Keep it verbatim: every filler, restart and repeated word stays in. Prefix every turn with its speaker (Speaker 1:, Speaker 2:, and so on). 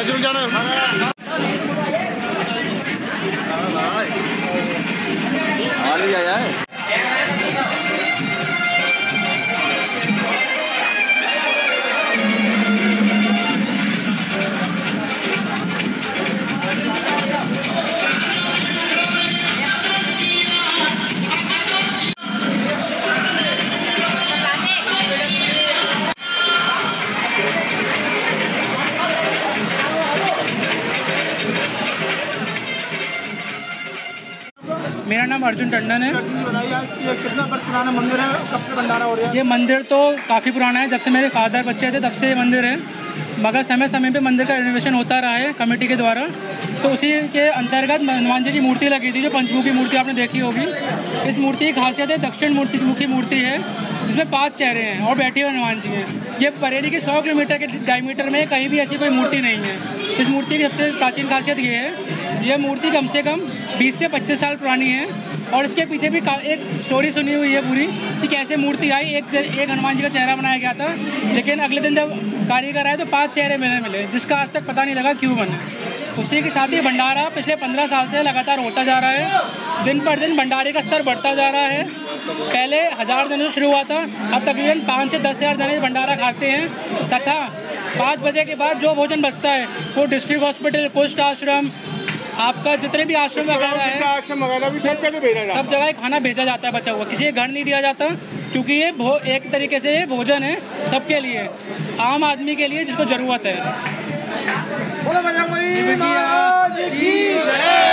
Speaker 1: जुड़ जाना आ नहीं आया है।
Speaker 2: मेरा नाम अर्जुन टंडन है।
Speaker 1: ये कितना पुराना मंदिर है, कब से भंडारा हो रहा है?
Speaker 2: ये मंदिर तो काफ़ी पुराना है, जब से मेरे फादर बच्चे थे तब से ये मंदिर है, मगर समय समय पे मंदिर का रिनोवेशन होता रहा है कमेटी के द्वारा। तो उसी के अंतर्गत हनुमान जी की मूर्ति लगी थी, जो पंचमुखी मूर्ति आपने देखी होगी। इस मूर्ति की खासियत है दक्षिण मूर्ति मुखी मूर्ति है, जिसमें पाँच चेहरे हैं और बैठे हुए हनुमान जी हैं। ये बरेली के सौ किलोमीटर के डायमीटर में कहीं भी ऐसी कोई मूर्ति नहीं है। इस मूर्ति की सबसे प्राचीन खासियत ये है, यह मूर्ति कम से कम बीस से पच्चीस साल पुरानी है। और इसके पीछे भी एक स्टोरी सुनी हुई है पूरी कि कैसे मूर्ति आई। एक एक हनुमान जी का चेहरा बनाया गया था, लेकिन अगले दिन जब कारीगर आए तो पांच चेहरे मिले मिले जिसका आज तक पता नहीं लगा क्यों बने। उसी के साथ ही भंडारा पिछले पंद्रह साल से लगातार होता जा रहा है। दिन पर दिन भंडारे का स्तर बढ़ता जा रहा है। पहले हज़ार जने से शुरू हुआ था, अब तकरीबन पाँच से दस हज़ार जने भंडारा खाते हैं। तथा पाँच बजे के बाद जो भोजन बचता है वो डिस्ट्रिक्ट हॉस्पिटल, कुष्ठ आश्रम, आपका जितने भी आश्रम वगैरह है,
Speaker 1: आश्रम वगैरह भी सब जगह भेजा जाता है।
Speaker 2: सब जगह खाना भेजा जाता है बचा हुआ, किसी के घर नहीं दिया जाता, क्योंकि ये एक तरीके से ये भोजन है सबके लिए, आम आदमी के लिए जिसको जरूरत है।